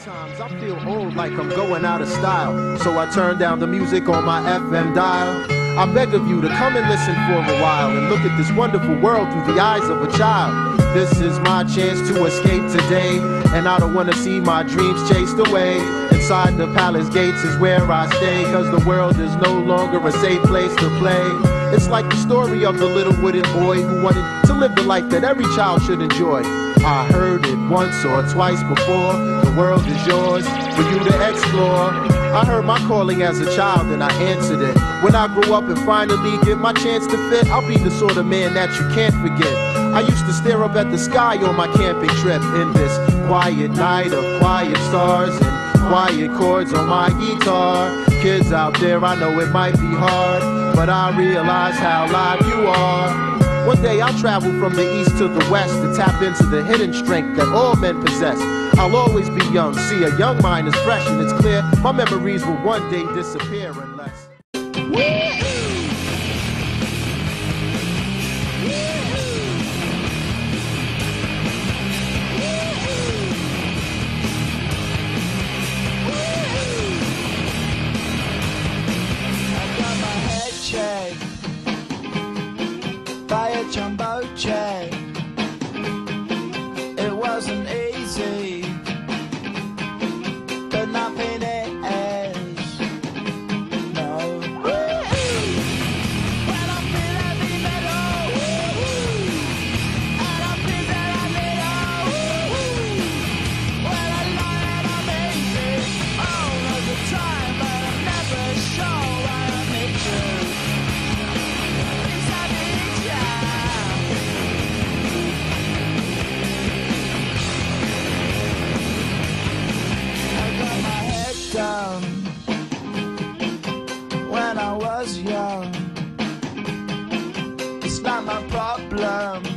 Sometimes I feel old, like I'm going out of style. So I turn down the music on my FM dial. I beg of you to come and listen for a while and look at this wonderful world through the eyes of a child. This is my chance to escape today, and I don't want to see my dreams chased away. Inside the palace gates is where I stay, cause the world is no longer a safe place to play. It's like the story of the little wooden boy who wanted to live the life that every child should enjoy. I heard it once or twice before. The world is yours for you to explore. I heard my calling as a child and I answered it. When I grow up and finally get my chance to fit, I'll be the sort of man that you can't forget. I used to stare up at the sky on my camping trip in this quiet night of quiet stars and quiet chords on my guitar. Kids out there, I know it might be hard, but I realize how live you are. One day I'll travel from the east to the west to tap into the hidden strength that all men possess. I'll always be young, see a young mind is fresh, and it's clear my memories will one day disappear unless... By a jumbo jet. It wasn't easy, but nothing is. No. When I feel heavy metal, and I feel that I'm little. When I lie and I'm easy all of the time, but I'm never sure why I need you. Down when I was young. It's not my problem.